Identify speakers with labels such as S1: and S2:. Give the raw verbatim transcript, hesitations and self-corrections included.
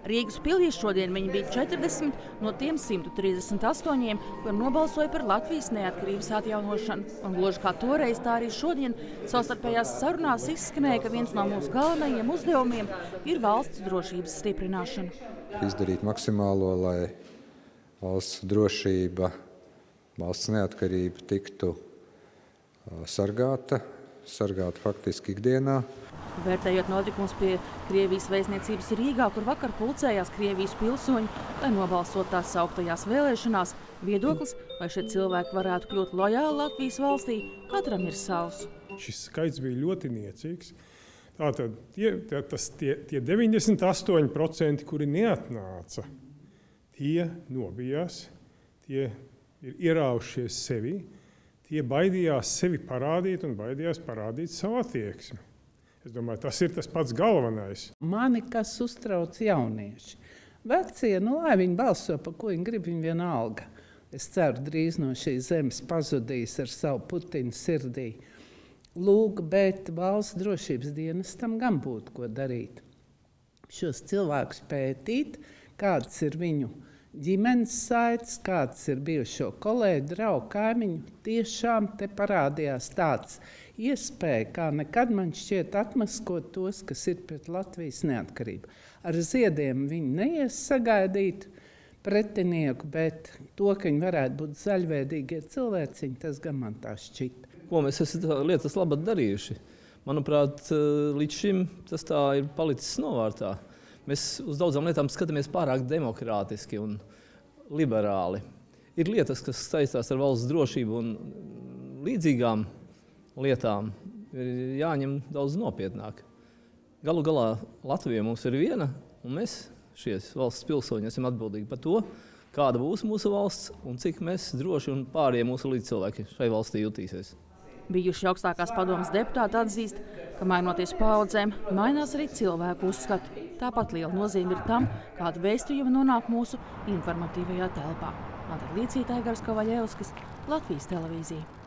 S1: Rīgas pilī šodien viņi bija četrdesmit no tiem simtu trīsdesmit astoņiem, kur nobalsoja par Latvijas neatkarības atjaunošanu. Un gluži kā toreiz, tā arī šodien savstarpējās sarunās izskanēja, ka viens no mūsu galvenajiem uzdevumiem ir valsts drošības stiprināšana.
S2: Izdarīt maksimālo, lai valsts drošība, valsts neatkarība tiktu sargāta, sargāta faktiski ikdienā.
S1: Vērtējot notikums pie Krievijas vēstniecības Rīgā, kur vakar pulcējās Krievijas pilsoņi, lai nobalsot tās sauktajās vēlēšanās, viedoklis, vai šie cilvēki varētu kļūt lojāli Latvijas valstī, katram ir savs.
S3: Šis skaits bija ļoti niecīgs. Tātad tie, tas, tie, tie deviņdesmit astoņi procenti, kuri neatnāca, tie nobijās, tie ir ieraušies sevi, tie baidījās sevi parādīt un baidījās parādīt savu attieksmi. Es domāju, tas ir tas pats galvenais.
S4: Mani, kas uztrauc jaunieši. Vecie, nu lai viņi balso, pa ko viņi grib, viņi vienalga. Es ceru, drīz no šīs zemes pazudīs ar savu Putinu sirdī. Lūk, bet valsts drošības dienestam gan būtu ko darīt. Šos cilvēkus pētīt, kāds ir viņu ģimenes saites, kāds ir bijušo kolēģi, draugu, kaimiņu. Tiešām te parādījās tāds iespēja, kā nekad man šķiet atmaskot tos, kas ir pret Latvijas neatkarību. Ar ziediem viņi neies sagaidīt pretinieku, bet to, ka viņi varētu būt zaļvēdīgie cilvēciņi, tas gan man tā šķita.
S5: Ko mēs esam lietas labad darījuši? Manuprāt, līdz šim tas tā ir palicis novārtā. Mēs uz daudzām lietām skatāmies pārāk demokrātiski un liberāli. Ir lietas, kas saistās ar valsts drošību un līdzīgām lietām, ir jāņem daudz nopietnāk. Galu galā Latvija mums ir viena, un mēs, šies valsts pilsoņi, esam atbildīgi par to, kāda būs mūsu valsts un cik mēs droši un pārējie mūsu līdzcilvēki šai valstī jutīsies.
S1: Bijuši augstākās padomas deputāti atzīst, ka mainoties paudzēm, mainās arī cilvēku uzskati. Tāpat liela nozīme ir tam, kāda vēstījuma nonāk mūsu informatīvajā telpā. Madara Līcīte, Aigars Kovaļevskis, Latvijas televīzija.